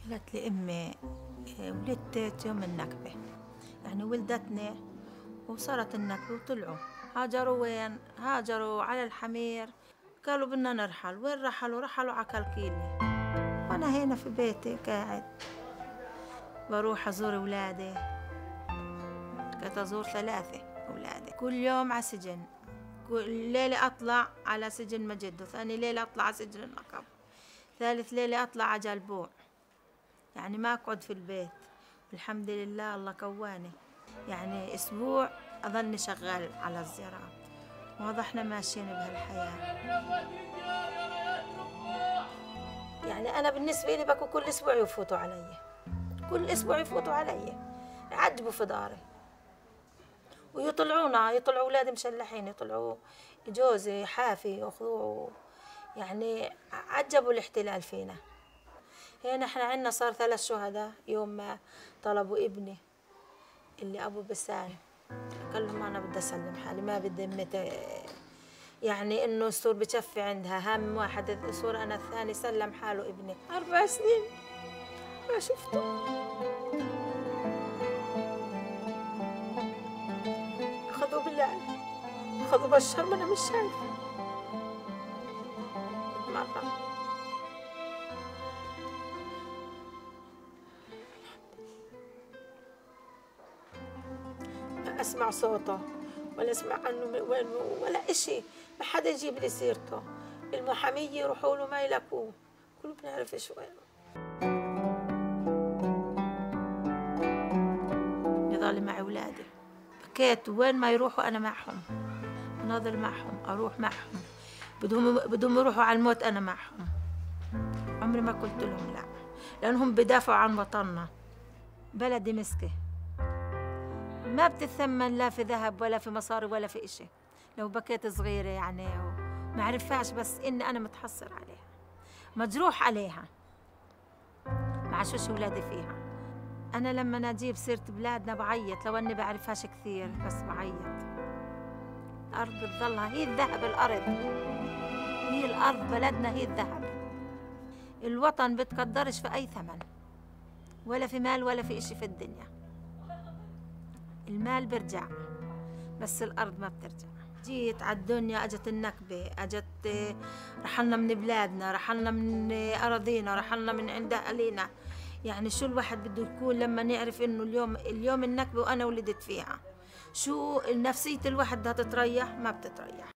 قالت لي أمي ولدت يوم النكبة، يعني ولدتني وصارت النكبة وطلعوا. هاجروا وين؟ هاجروا على الحمير. قالوا بدنا نرحل. وين رحلوا؟ رحلوا على كلكيلي. وأنا هنا في بيتي قاعد بروح أزور أولادي. كنت أزور 3 أولادي كل يوم على سجن. كل ليلة أطلع على سجن مجد، ثاني ليلة أطلع على سجن النقب، ثالث ليلة أطلع على جلبوع. يعني ما أقعد في البيت. الحمد لله الله كواني، يعني أسبوع أظني شغال على الزراعة. واضح احنا ماشيين بهالحياة. يعني أنا بالنسبة لي بكو كل أسبوع يفوتوا علي، كل أسبوع يفوتوا علي يعجبوا في داري ويطلعونا، يطلعوا أولادي مشلحين، يطلعوا جوزي حافي يأخذوه. يعني عجبوا الاحتلال فينا. هنا احنا عندنا صار 3 شهداء يوم ما طلبوا ابني اللي أبو بسان. قال لهم أنا بدي أسلم حالي، ما بدي أمتي يعني إنه السور بشفي عندها. هم واحد السور أنا الثاني سلم حاله ابني 4 سنين ما شفته. أخذوا بالله، أخذوا بشر ما أنا مش شايفة مرة. ما أسمع صوته ولا أسمع عنه وين ولا إشي، ما حدا يجيب لي سيرته. المحامية يروحوا له ما يلاقوه، كله بنعرف إيش وينه. يضل مع أولادي. بكيت وين ما يروحوا أنا معهم، ناظر معهم، أروح معهم. بدهم يروحوا على الموت أنا معهم. عمري ما قلت لهم لا، لأنهم بدافعوا عن وطننا. بلدي مسكة ما بتثمن لا في ذهب ولا في مصاري ولا في إشي. لو بكيت صغيرة يعني ما عرفهاش، بس إني أنا متحسر عليها، مجروح عليها، مع شوش أولادي فيها. أنا لما أجيب سيرة بلادنا بعيط، لو أني بعرفهاش كثير بس بعيط. الأرض بتظلها هي الذهب، الأرض هي الأرض، بلدنا هي الذهب. الوطن بتقدرش في أي ثمن، ولا في مال ولا في إشي في الدنيا. المال برجع بس الأرض ما بترجع. جيت على الدنيا أجت النكبة، أجت رحلنا من بلادنا، رحلنا من أراضينا، رحلنا من عند أهالينا. يعني شو الواحد بده يكون لما نعرف إنه اليوم النكبة وأنا ولدت فيها؟ شو نفسية الواحد بدها تتريح؟ ما بتتريح.